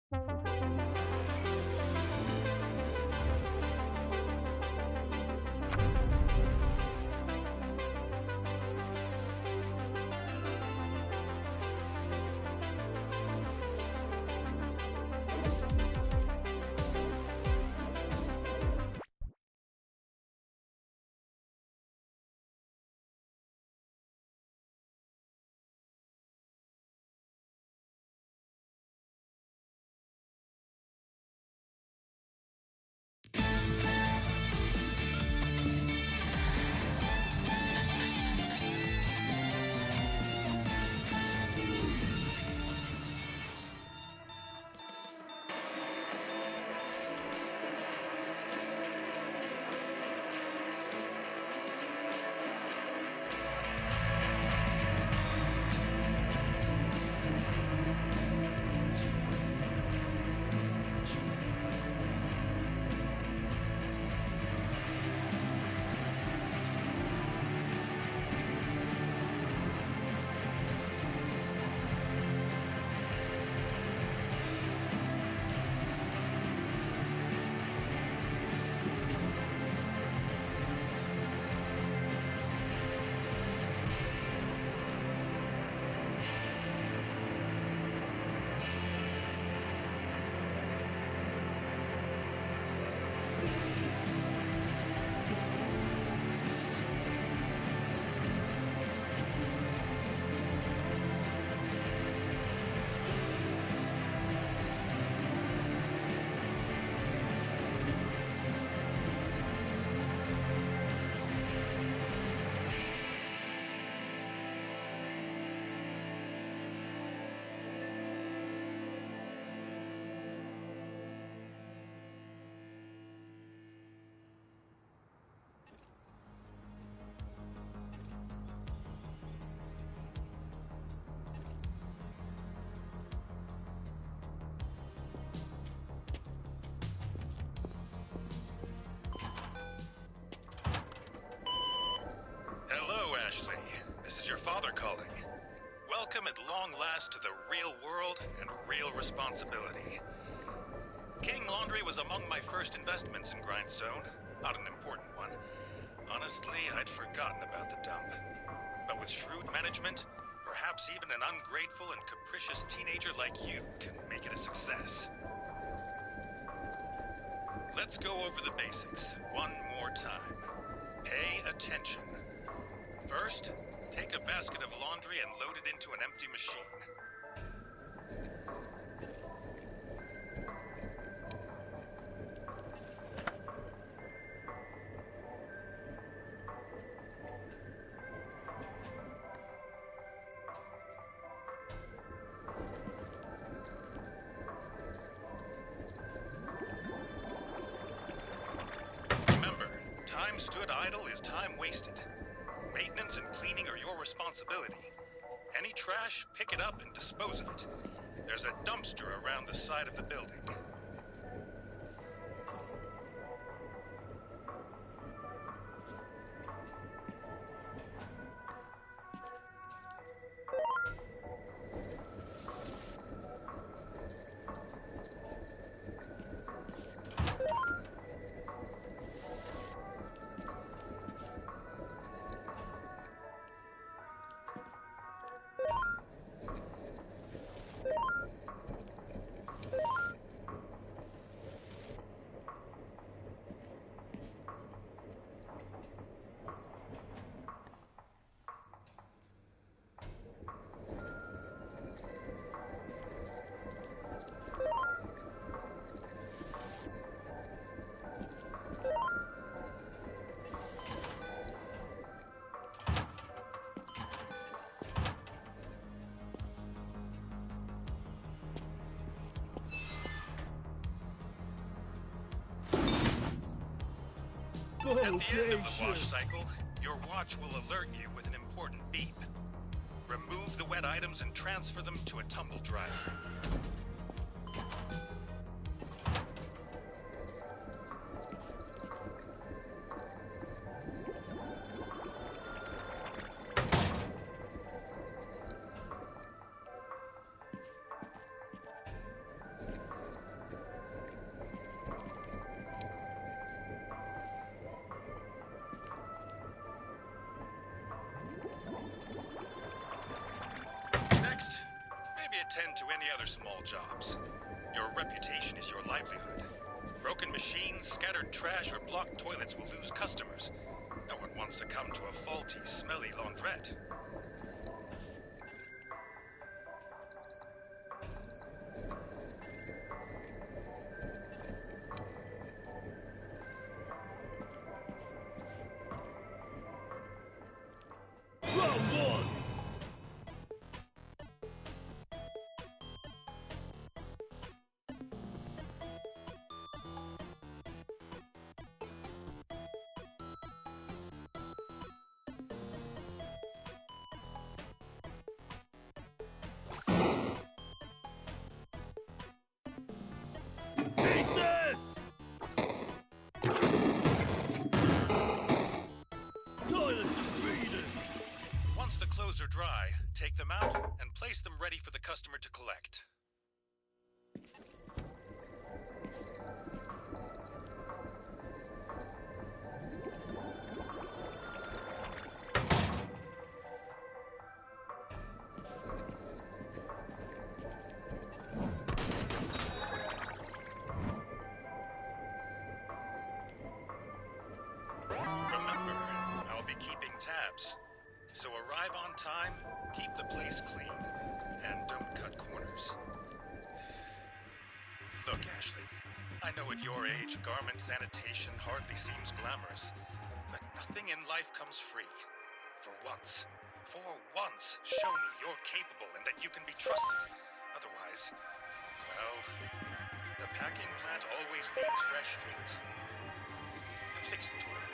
Hello, Ashley. This is your father calling. Welcome at long last to the real world and real responsibility. King Laundry was among my first investments in Grindstone. Not an important one. Honestly, I'd forgotten about the dump. But with shrewd management, perhaps even an ungrateful and capricious teenager like you can make it a success. Let's go over the basics one more time. Pay attention. First, take a basket of laundry and load it into an empty machine. Remember, time stood idle is time wasted. Maintenance and cleaning are your responsibility. Any trash, pick it up and dispose of it. There's a dumpster around the side of the building. At the end of the wash cycle, your watch will alert you with an important beep. Remove the wet items and transfer them to a tumble dryer. other small jobs. Your reputation is your livelihood. Broken machines, scattered trash, or blocked toilets will lose customers. No one wants to come to a faulty, smelly laundrette. Round one! Take this! Toilet defeated! Once the clothes are dry, take them out and place them ready for the customer to collect. Remember, I'll be keeping tabs. So arrive on time, keep the place clean, and don't cut corners. Look, Ashley, I know at your age garment sanitation hardly seems glamorous, but nothing in life comes free. For once, show me you're capable and that you can be trusted. Otherwise, well, the packing plant always needs fresh meat. And fix the toilet.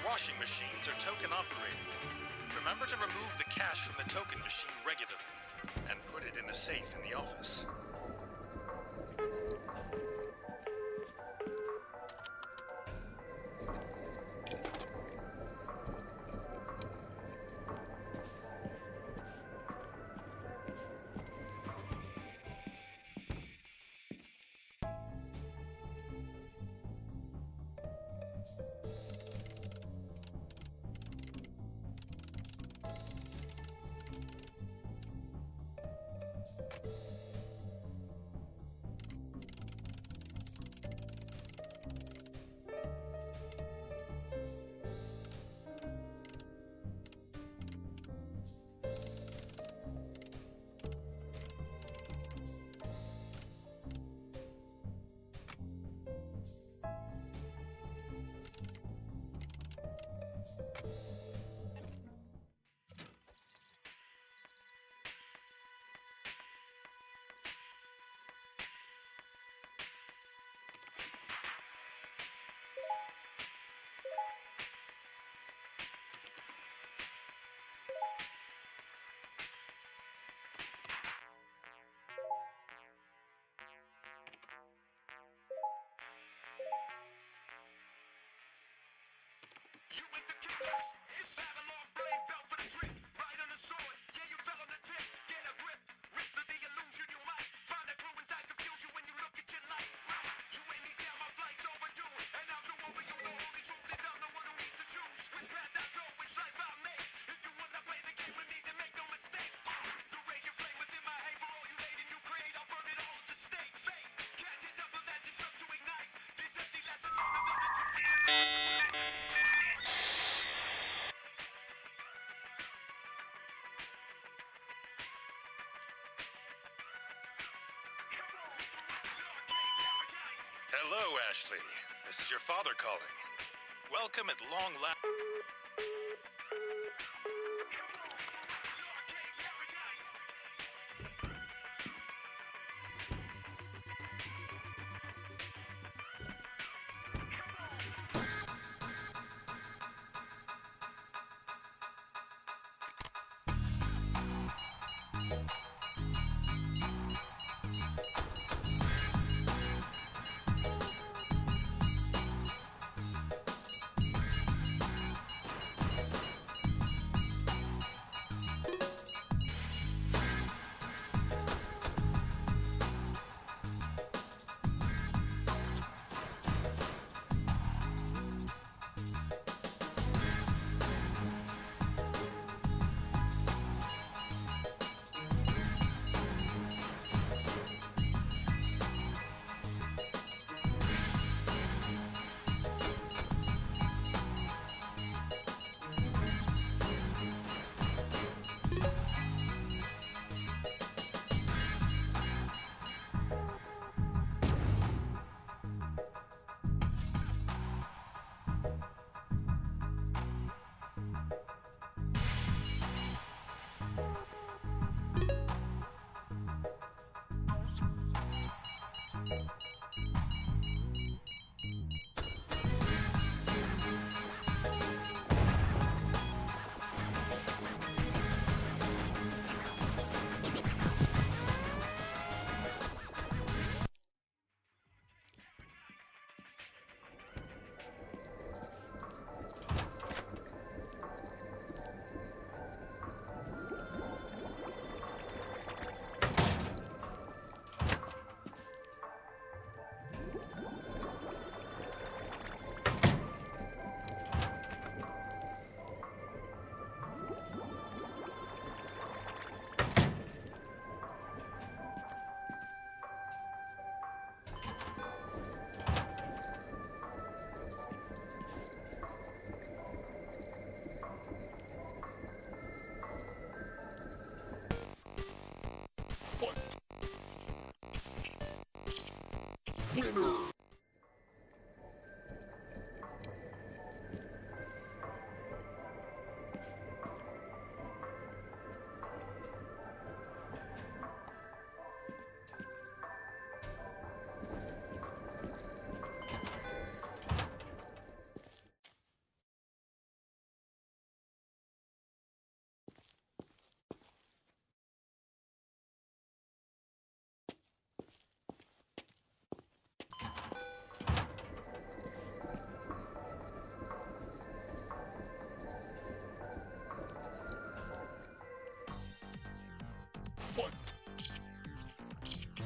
washing machines are token operated. Remember to remove the cash from the token machine regularly, and put it in the safe in the office. Hello, Ashley. This is your father calling. Welcome at long last.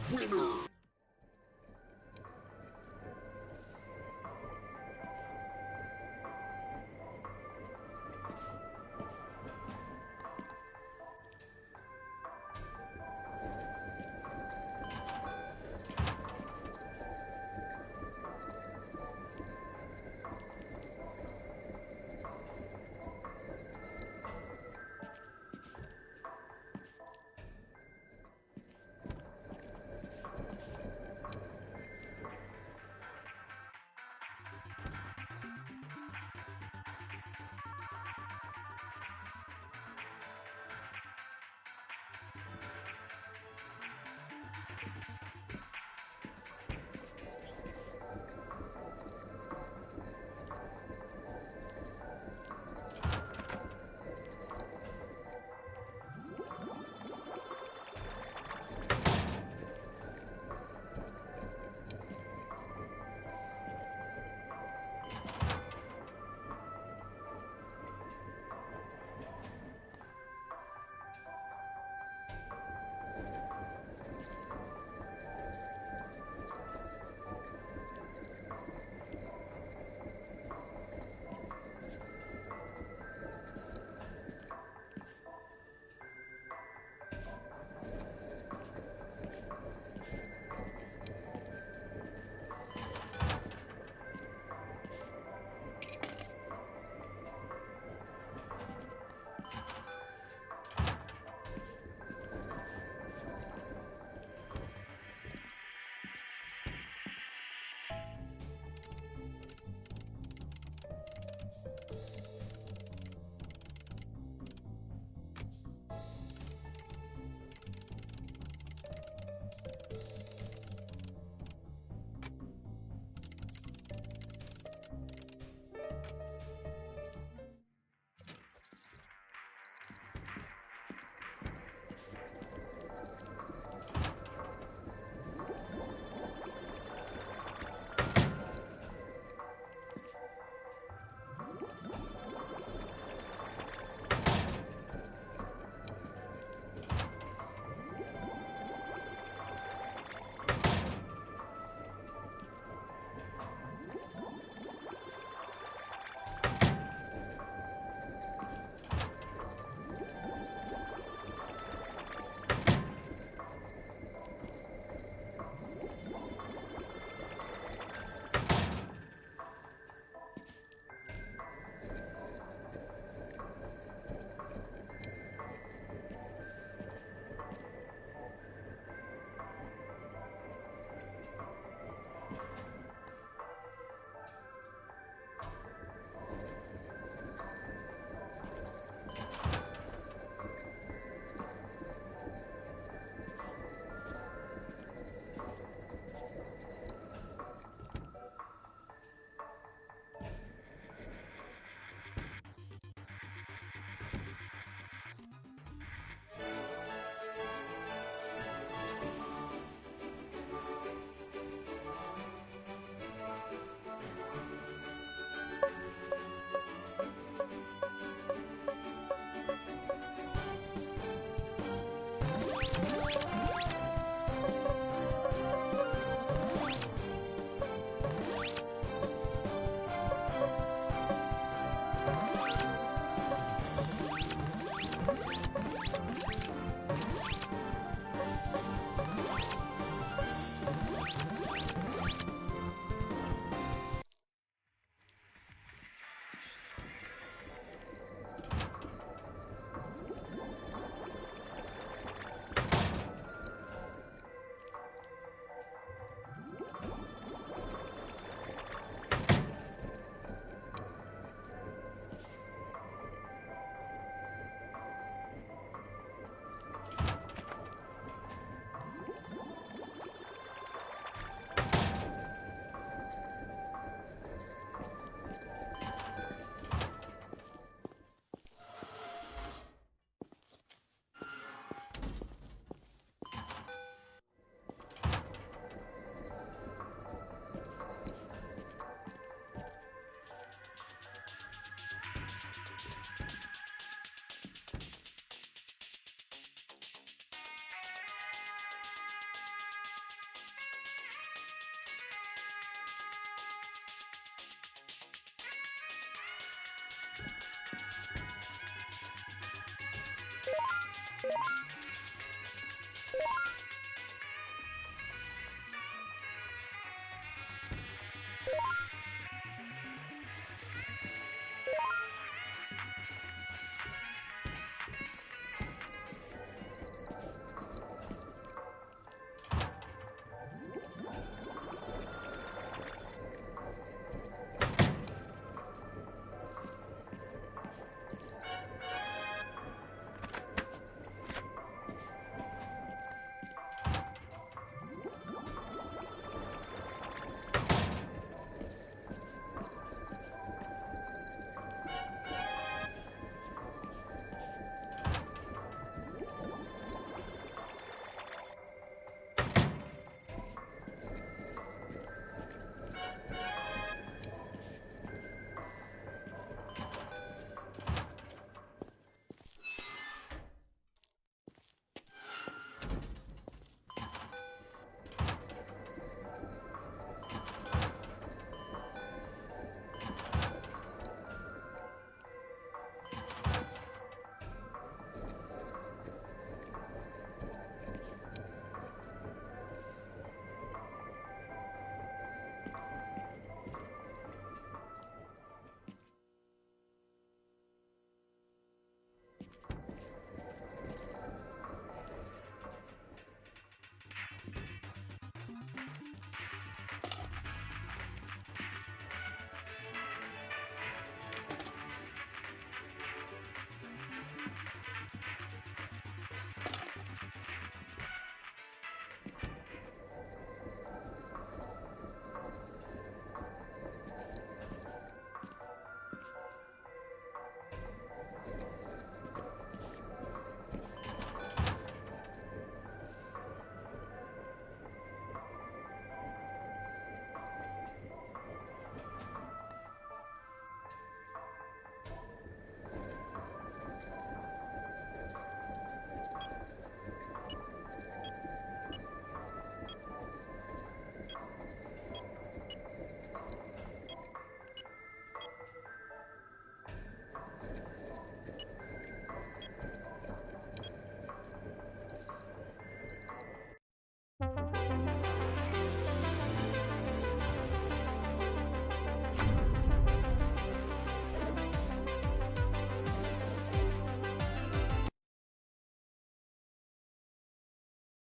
Winner!